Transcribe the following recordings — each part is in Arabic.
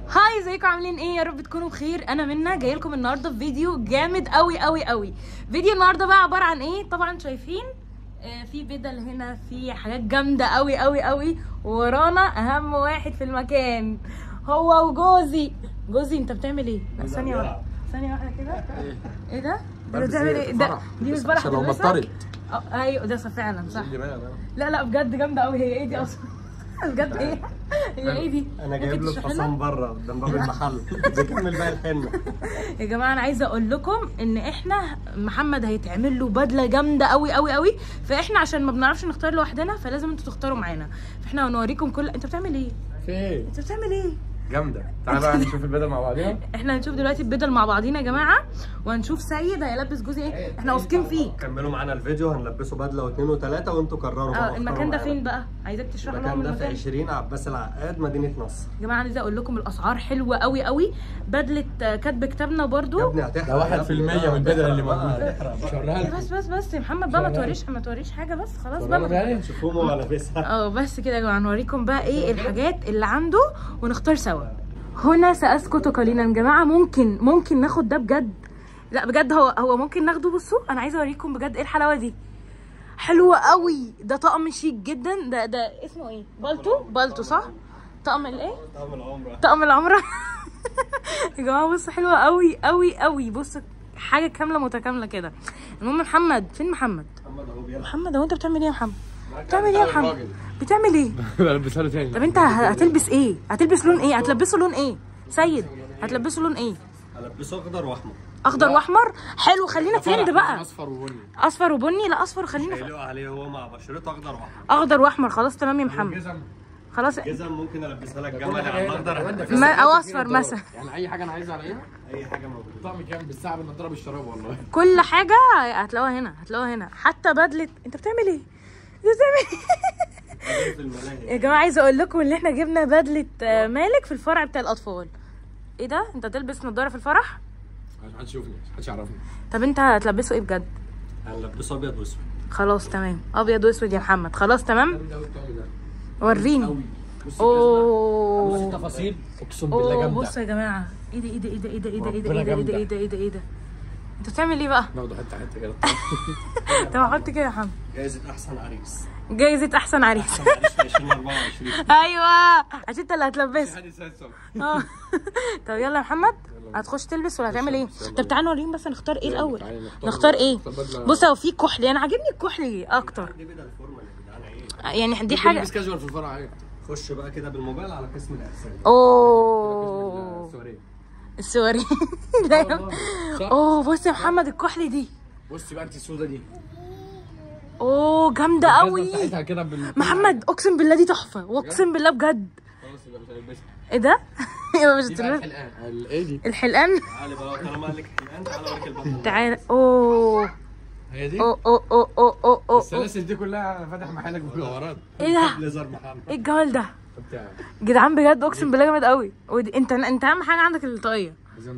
هاي، ازيكم عاملين ايه؟ يا رب تكونوا بخير. انا منى جاي لكم النهارده في فيديو جامد قوي قوي قوي. فيديو النهارده بقى عباره عن ايه؟ طبعا شايفين في بدل هنا، في حاجات جامده قوي قوي قوي، وورانا اهم واحد في المكان هو وجوزي. جوزي انت بتعمل ايه؟ ثانيه واحده ثانيه واحده كده. ايه ده؟ بتعمل ايه؟ ده دي مش فرح لو مطرت. ايوه ده فعلا صح. لا لا بجد جامده قوي. هي ايه دي اصلا؟ بجد ايه؟ هي ايه دي؟ انا جايب له الحصان بره قدام باب المحل بكمل بقى الحنه. يا جماعه انا عايزه اقول لكم ان احنا محمد هيتعمل له بدله جامده قوي قوي قوي، فاحنا عشان ما بنعرفش نختار لوحدنا فلازم انتوا تختاروا معانا، فاحنا هنوريكم كل. انت بتعمل ايه؟ في ايه؟ انت بتعمل ايه؟ جامده. تعالى بقى نشوف البدل مع بعضينا. احنا هنشوف دلوقتي البدل مع بعضينا يا جماعه، وهنشوف سيد هيلبس جوزي ايه. احنا واثقين فيك. كملوا معانا الفيديو، هنلبسه بدله واثنين وثلاثه وانتوا قرروا بقى. المكان ده فين بقى؟ عايزاك تشرح لهم المكان ده في 20 عباس العقاد مدينه نصر. يا جماعه عايزه اقول لكم الاسعار حلوه قوي قوي. بدله كاتب كتابنا برضو يا ابني هتحرق. ده 1% من البدل اللي موجوده. مش هوريها لكم. بس يا محمد بقى ما توريش حاجه، بس خلاص بقى شوفوهم وهو لابسها. بس كده يا جماعه نوريكم بقى ايه الحاجات اللي عنده ونختار سوا. هنا سأسكت قليلا يا جماعه. ممكن ناخد ده بجد. لا بجد هو ممكن ناخده. بصوا انا عايزه اوريكم بجد ايه الحلاوه دي. حلوه قوي. ده طقم شيك جدا. ده اسمه ايه؟ بالتو صح؟ طقم الايه؟ طقم العمره. يا جماعه بصوا حلوه قوي قوي قوي. بصوا حاجه كامله متكامله كده. المهم محمد فين؟ محمد هو انت بتعمل ايه يا محمد؟ بتعمل ايه؟ بلبسها له تاني. طب انت هتلبس ايه؟ هتلبس لون ايه؟ هتلبسه لون ايه؟ سيد هتلبسه لون ايه؟ هلبسه اخضر واحمر. اخضر واحمر حلو. خلينا ترند بقى. اصفر وبني. لا اصفر خلينا هيليق عليه هو مع بشرته اخضر واحمر. خلاص تمام يا محمد. خلاص جزم ممكن البسها لك جمالي على الاخضر او اصفر مثلا. يعني اي حاجه انا عايزها على ايه؟ اي حاجه موجوده. طقم كام بالساعه بالنضاره بالشراب والله. كل حاجه هتلاقوها هنا. حتى بدله. انت بتعمل ايه؟ يا جماعه عايزه اقول لكم ان احنا جبنا بدله مالك في الفرع بتاع الاطفال. ايه ده؟ انت تلبس نضاره في الفرح؟ محدش يشوفني، محدش يعرفني. طب انت هتلبسه ايه بجد؟ هنلبسه ابيض واسود. خلاص تمام، ابيض واسود يا محمد. خلاص تمام. وريني. بص التفاصيل اقسم بالله جامده. بصوا يا جماعه. ايه ده؟ انت بتعمل ايه بقى؟ ناخده حته كده. طب حط كده يا محمد. جايزه احسن عريس. احسن عريس في 2024. ايوه عشان انت اللي هتلبسه. طب يلا يا محمد. هتخش تلبس ولا هتعمل ايه؟ طب تعالوا نوريهم بس نختار ايه الاول. نختار ايه؟ بص هو في كحلي. انا عاجبني الكحلي اكتر. دي بدل الفورمال يا جدعان. ايه يعني دي حاجه. بس كاجوال في الفرع ايه؟ خش بقى كده بالموبايل على قسم الارسال. السوري. بص يا محمد الكحلي دي. بصي بقى انت السودا دي. جامده قوي. كده محمد اقسم بالله دي تحفه، واقسم بالله بجد. خلاص يبقى مش هلبسها. ايه ده؟ يبقى مش هتلبسها. ايه دي؟ الحلقان. تعالى بقى طالما قال لك الحلقان تعالى اوريك البطل. تعالى. هي دي؟ السلاسل دي كلها فاتح محلك مجوهرات. ايه ده؟ ليزر محمد. ايه الجمال ده؟ جدعان بجد اقسم بالله جامد قوي. انت اهم حاجه عندك الطاقيه.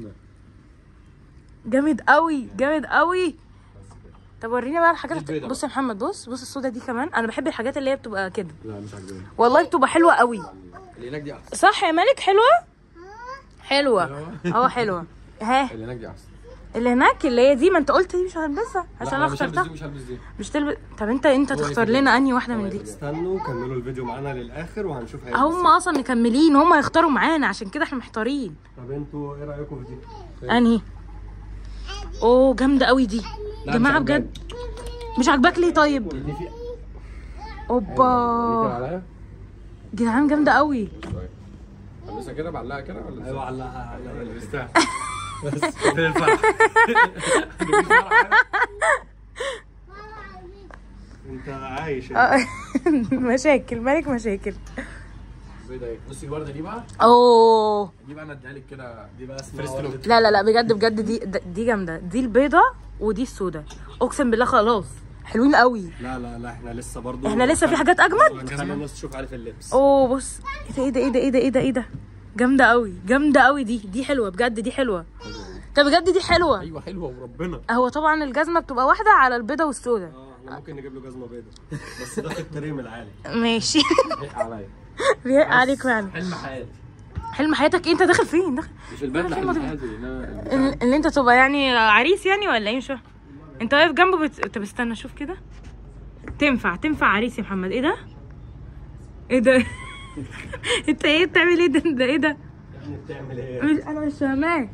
جامد قوي. طب وريني بقى الحاجات. بص يا محمد. بص السودا دي كمان. انا بحب الحاجات اللي هي بتبقى كده. لا مش عاجباني والله بتبقى حلوه قوي. اللي هناك دي احسن. صح يا مالك؟ حلوه. حلوه. ها اللي هناك دي احسن. اللي هناك اللي هي دي. ما انت قلت دي مش هلبسها عشان انا اخترتها. مش هلبس دي. مش تلبس. طب انت تختار لنا انهي واحده من دي. استنوا كملوا الفيديو معانا للاخر وهنشوف هيلبس. هم اصلا مكملين. هم هيختاروا معانا عشان كده احنا محتارين. طب انتوا ايه رايكم في دي؟ انهي؟ جامده قوي دي يا جماعه بجد. مش عاجباك ليه طيب؟ اوبا جدعان جامده قوي. لسه كده بعلقها كده ولا؟ ايوه علقها لبستها. بس فين الفرح؟ انت عايش مشاكل مالك. بصي الورده دي بقى. دي بقى انا اديها لك كده. دي بقى اسمها لا بجد دي جامده. دي البيضه ودي السودا. اقسم بالله خلاص حلوين قوي. لا احنا لسه برضو. احنا لسه في حاجات اجمد. خلينا الناس تشوف عارف اللبس. بص ايه ده؟ جامده قوي دي حلوه بجد. دي حلوه. طب بجد دي حلوه. ايوه حلوه وربنا. هو طبعا الجزمه بتبقى واحده على البيضه والسودا. احنا ممكن نجيب له جزمه بيضه بس ده في التريم العالي. ماشي. بيحق عليا. بيحق عليك فعلا. حلم حياتي. حلم حياتك ايه؟ انت داخل فين؟ داخل مش البدله حلم حياتي اللي انت تبقى يعني عريس يعني ولا ايه؟ مش فاهم. انت واقف جنبه طب استنى شوف كده. تنفع عريس يا محمد. ايه ده؟ ايه ده؟ انت ايه بتعمل؟ ايه ده ايه ده؟ يعني بتعمل ايه؟ انا مش فاهماك.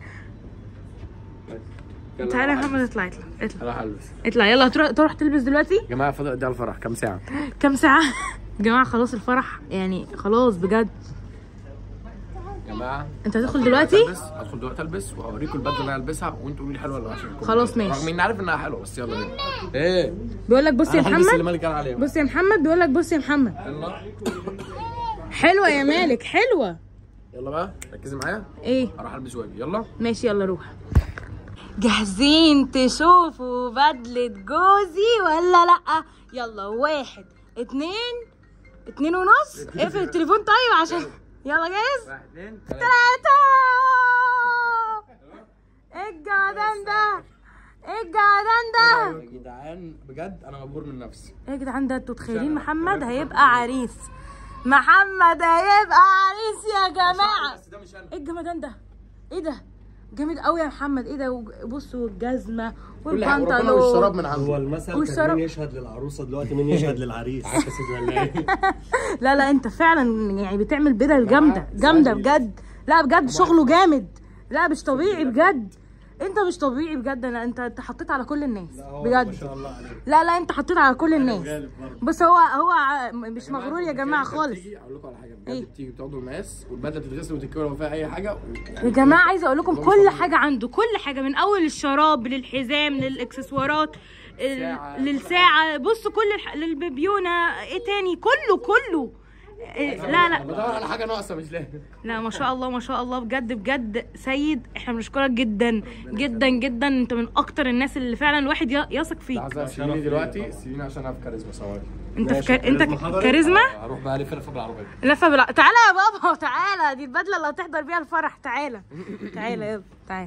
تعالى يا محمد اطلع اروح البس. اطلع يلا. تروح تلبس دلوقتي يا جماعه فاضل قد ايه على الفرح؟ كام ساعه؟ كام ساعة؟ يا جماعة خلاص الفرح يعني خلاص بجد. يا جماعه انت هتدخل دلوقتي؟ هدخل دلوقتي البس وهوريكم البدله اللي انا هلبسها وانتوا قولوا لي حلوه ولا وحشه. خلاص ماشي. رغم اني عارف انها حلوه بس يلا بينا. ايه؟ بيقول لك بص يا اللي محمد. مالك انا عليه. بص يا محمد بيقول لك بص يا محمد. يلا حلوة يا مالك حلوة. يلا بقى ركزي معايا. ايه؟ اروح البس واجي. يلا ماشي يلا روح. جاهزين تشوفوا بدلة جوزي ولا لأ؟ يلا 1 2 2 ونص. اقفل التليفون طيب عشان يلا جاهز؟ 1 2 3. ايه الجمدان ده؟ ايه الجمدان ده؟ يا جدعان بجد انا مبهور من نفسي. ايه يا جدعان ده؟ انتوا متخيلين محمد هيبقى عريس؟ محمد هيبقى عريس يا جماعة. بس ده مش انا. ايه الجمدان ده؟ ايه ده؟ جامد قوي يا محمد. ايه ده؟ بصوا الجزمه والبنطلون والشراب من عنده. هو المثل والشراب. كان مين يشهد للعروسه دلوقتي مين يشهد للعريس؟ عكست ولا ايه؟ لا انت فعلا يعني بتعمل بدل جامده بجد. لا بجد شغله جامد. لا مش طبيعي بجد. انت مش طبيعي بجد. انت حطيت على كل الناس بجد. ما شاء الله عليك. لا انت حطيت على كل الناس. بص هو مش مغرور يا جماعه خالص. اقول لكم على حاجه بجد. بتيجي بتاخدوا المقاس والبدله بتتغسل وتتكوي لو فيها اي حاجه يا جماعه عايزه اقول لكم كل حاجه عنده. كل حاجه من اول الشراب للحزام للاكسسوارات للساعه. بصوا للبيبيونه. ايه تاني؟ كله. لا بدور على حاجه ناقصه مش لاقي. لا ما شاء الله بجد سيد. احنا بنشكرك جدا. انت من اكتر الناس اللي فعلا الواحد يثق فيك. لحظه سيبيني دلوقتي عشان انا في كاريزما صوري. انت كاريزما. اروح بقى الف بالعربيه. تعالى يا بابا تعالى. دي البدله اللي هتحضر بيها الفرح. تعالى يلا تعالى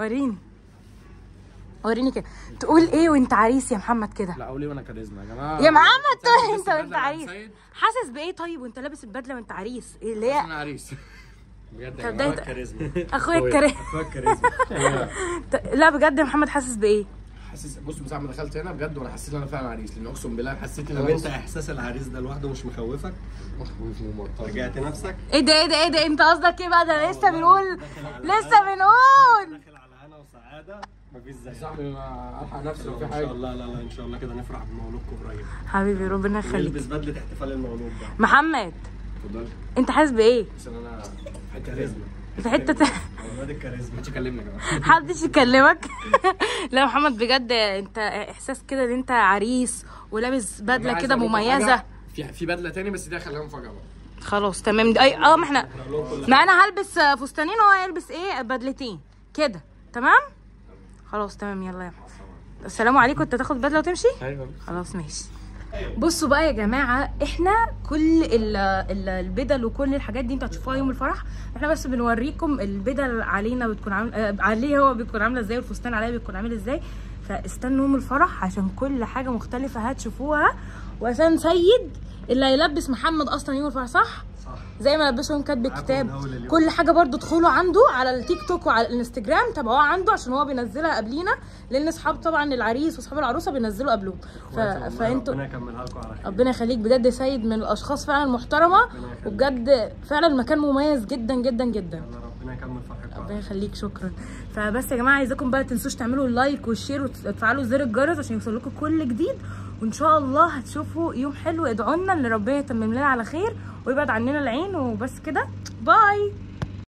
وريني كده. تقول ايه وانت عريس يا محمد كده؟ لا اقول ايه وانا كاريزما يا جماعه. يا محمد تقول انت وانت عريس. حاسس بايه طيب وانت لابس البدله وانت عريس؟ اللي هي انا عريس بجد يا جماعه. كاريزما. اخويا الكاريزما. لا بجد يا محمد حاسس بايه؟ حاسس بص من ساعه ما دخلت هنا بجد وانا حسيت ان انا فعلا عريس. لان اقسم بالله حسيت ان طب انت احساس العريس ده لوحده مش مخوفك؟ رجعت نفسك؟ ايه ده انت قصدك ايه بقى؟ ده لسه بنقول داخل على هنا وسعاده. مفيش زي صاحبي الحق نفسي لو في ان حاجه. شاء الله. لا ان شاء الله كده نفرح بمولودكم قريب. حبيبي ربنا يخليك. نلبس بدله احتفال المولود ده. محمد اتفضلي. انت حاسس بايه؟ عشان انا في حته كاريزما. في حته اولاد الكاريزما. مش تكلمنا يا جماعه. محدش يكلمك. لا محمد بجد انت احساس كده ان انت عريس ولابس بدله كده مميزه. في بدله تاني بس دي هخليها مفاجاه بقى. خلاص تمام. ما انا هلبس فستانين وهو هيلبس ايه بدلتين كده. تمام خلاص تمام. يلا يا محمد السلام عليكم. انت تاخد بدله وتمشي؟ ايوه خلاص ماشي. بصوا بقى يا جماعه احنا كل البدل وكل الحاجات دي انتوا هتشوفوها يوم الفرح. احنا بس بنوريكم البدل علينا بتكون عليه هو بيكون عامله ازاي والفستان عليا بيكون عامل ازاي. فاستنوا يوم الفرح عشان كل حاجه مختلفه هتشوفوها. وعشان سيد اللي هيلبس محمد اصلا يوم الفرح صح؟ زي ما لبسهم كاتب الكتاب. كل حاجه برضو ادخلوا عنده على التيك توك وعلى الانستجرام تابعوه عنده عشان هو بينزلها قبلينا. لان اصحاب طبعا العريس واصحاب العروسه بينزلوا قبلهم. فانتوا ربنا يكملها لكم على خير. ربنا يخليك بجد. سيد من الاشخاص فعلا المحترمه وبجد فعلا المكان مميز جدا. ربنا يكمل فرحكم. ربنا يخليك. شكرا. فبس يا جماعه عايزاكم بقى تنسوش تعملوا اللايك والشير وتفعلوا زر الجرس عشان يوصل لكم كل جديد. وان شاء الله هتشوفوا يوم حلو. ادعوا لنا ان ربنا يتمم لنا على خير ويبعد عننا العين. وبس كده باي.